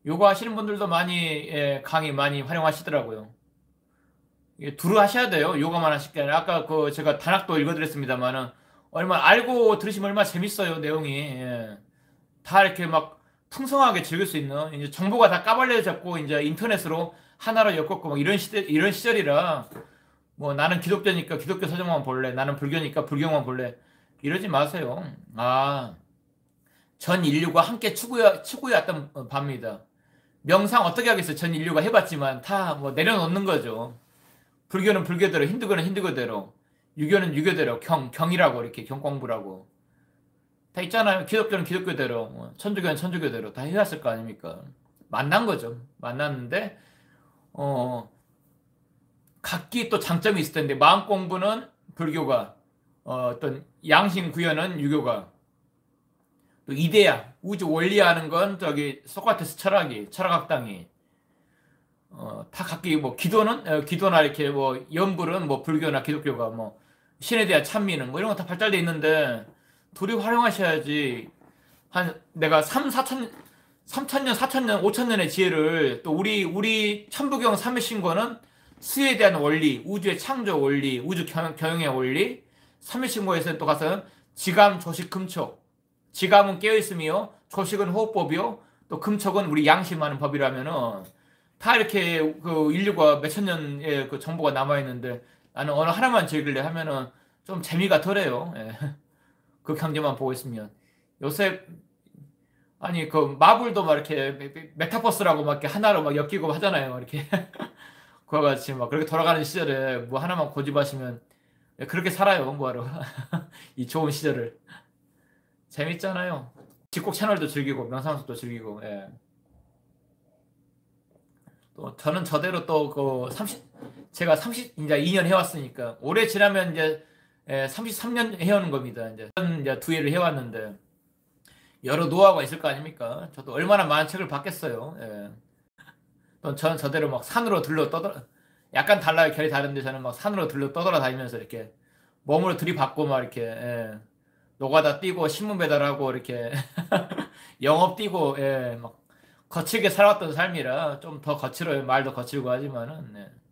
요가 하시는 분들도 많이 강의 많이 활용하시더라고요. 이게 두루 하셔야 돼요. 요가만 하실 게 아니라 아까 그 제가 단학도 읽어드렸습니다만은 얼마 알고 들으시면 얼마나 재밌어요 내용이. 다 이렇게 막 풍성하게 즐길 수 있는 이제 정보가 다 까발려졌고 이제 인터넷으로 하나로 엮었고 막 이런 시절이라 뭐 나는 기독교니까 기독교 서적만 볼래 나는 불교니까 불교만 볼래 이러지 마세요. 전 인류가 함께 추구해왔던 바입니다. 명상 어떻게 하겠어요? 전 인류가 해봤지만 다 뭐 내려놓는 거죠. 불교는 불교대로, 힌두교는 힌두교대로, 유교는 유교대로, 경이라고 이렇게 경공부라고 다 있잖아요. 기독교는 기독교대로, 천주교는 천주교대로 다 해왔을 거 아닙니까? 만난 거죠. 만났는데 어 각기 또 장점이 있을 텐데 마음 공부는 불교가, 어떤 양심 구현은 유교가, 또 이데아 우주 원리하는 건 저기 소크라테스 철학학당이 다 각기 뭐 기도는 기도나 이렇게 뭐 연불은 뭐 불교나 기독교가 뭐 신에 대한 찬미는 뭐 이런 거 다 발달돼 있는데 둘이 활용하셔야지. 한 내가 3천 년 4천 년 5천 년의 지혜를 또 우리 천부경 삼일신고는 수에 대한 원리, 우주의 창조 원리, 우주 경영의 원리, 삼일신고에서는 또 가서 지감, 조식, 금촉. 지감은 깨어있음이요, 조식은 호흡법이요, 또 금촉은 우리 양심하는 법이라면은 다 이렇게 그 인류가 몇천 년의 그 정보가 남아 있는데 나는 어느 하나만 즐길래 하면은 좀 재미가 덜해요. 그 경제만 보고 있으면 요새 아니 그 마블도 막 이렇게 메타버스라고 막 이렇게 하나로 막 엮이고 하잖아요. 이렇게 그와 같이 막 그렇게 돌아가는 시절에 뭐 하나만 고집하시면 그렇게 살아요. 뭐하러 이 좋은 시절을. 재밌잖아요. 집콕 채널도 즐기고 명상수도 즐기고. 또 저는 저대로 또 그 30, 제가 30 이제 2년 해왔으니까 올해 지나면 이제 33년 해오는 겁니다. 이제 두 해를 해왔는데 여러 노하우가 있을 거 아닙니까? 저도 얼마나 많은 책을 봤겠어요. 또 저는 저대로 막 산으로 들러 떠돌아, 약간 달라요. 결이 다른데 저는 막 산으로 들러 떠돌아 다니면서 이렇게 몸으로 들이받고 막 이렇게 노가다 뛰고 신문 배달하고 이렇게 영업 뛰고 막 거칠게 살아왔던 삶이라 좀 더 거칠어요. 말도 거칠고 하지만은